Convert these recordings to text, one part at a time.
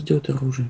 сделать оружие.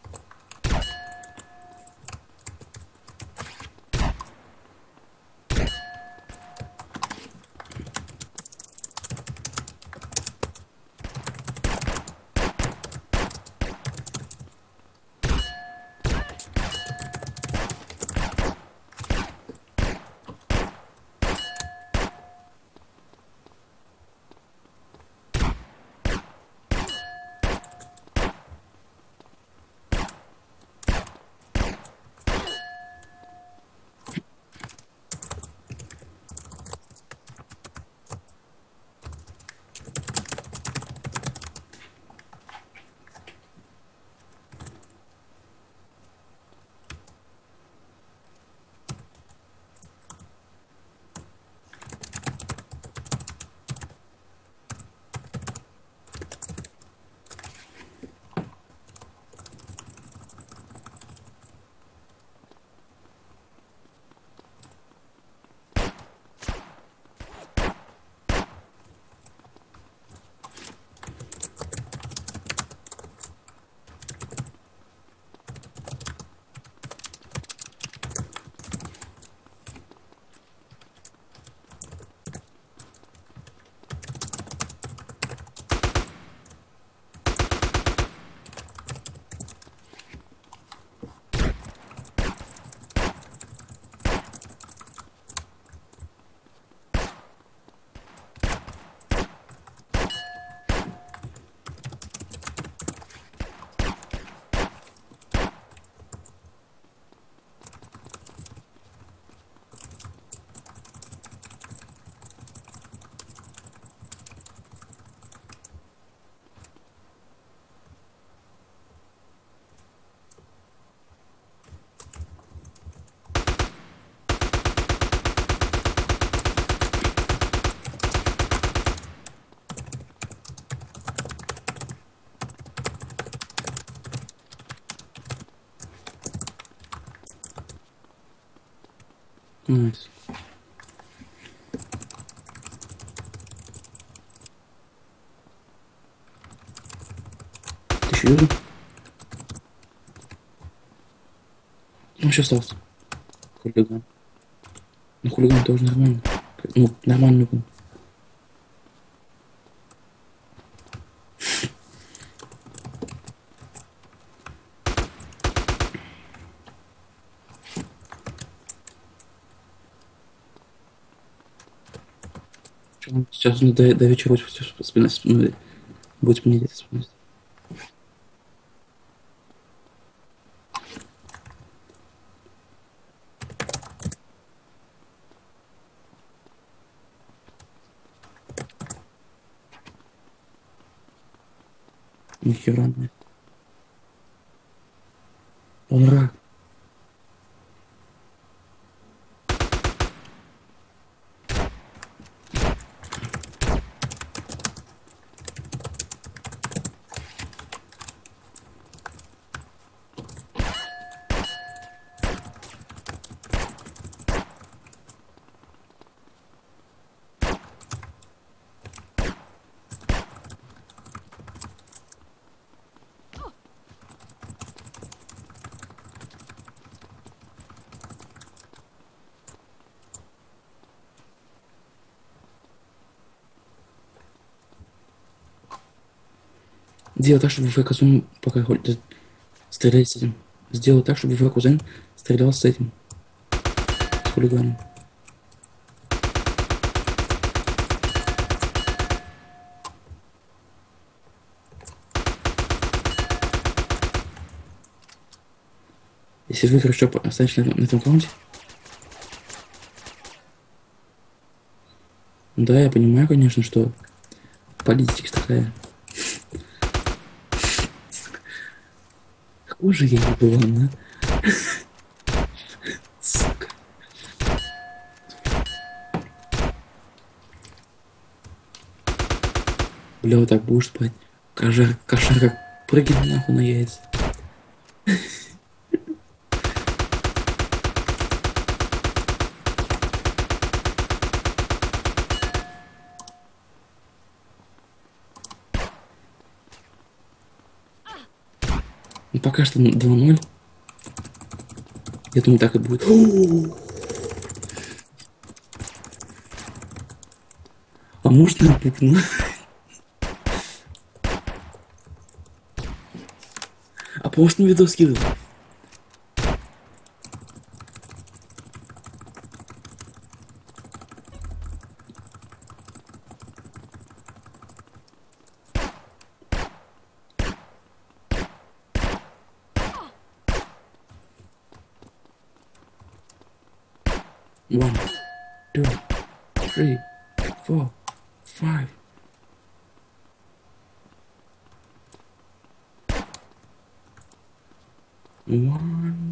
Найс. Ты серьезно? Ну, еще остался. Хулиган. Ну, хулиган тоже нормально. Ну, нормально был. Сейчас до вечера будет мне где-то спина. Нихера нет. Он рак. Сделай так, чтобы твой кузен, пока стреляет с этим. Сделай так, чтобы твой кузен стрелял с этим. С хулиганом. Если вы хорошо останетесь на этом аккаунте. Да, я понимаю, конечно, что политика такая. Какой же я не был, а? Сука. Бля, вот так будешь спать. Кошар как прыгнет нахуй на яйца. Ну, пока что 2-0. Я думаю, так и будет. А может, я пукну? А помнишь, на видос скидывал? One, two, three, four, five. One.